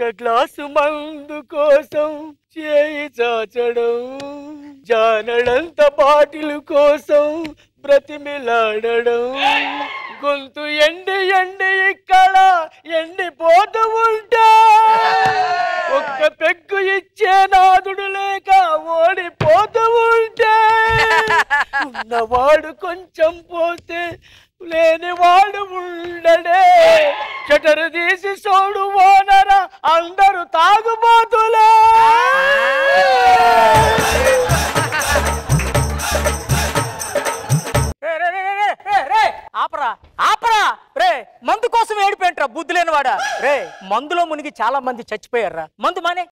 Glass మందు కోసం చేయి చాచడం, జానడంత బాటిల్ కోసం బ్రతిమిలాడడం, గొంతు ఎండి ఎండి ఇక్కడ ఎండిపోతూ ఉంటే ఒక్క పెగ్గు ఇచ్చే నాదుడు లేక ఓడిపోతూ ఉంటే ఉన్నవాడు కొంచెం పోతే లేనివాడు ఉండడే, షటరు తీసి సోడు ఓనరా అందరూ తాగుబోతులే. ఆపరా ఆపరా రే, మందు కోసం ఏడిపోయింట్రా బుద్ధి లేనివాడా రే. మందులో మునిగి చాలా మంది చచ్చిపోయారా. మందు మానే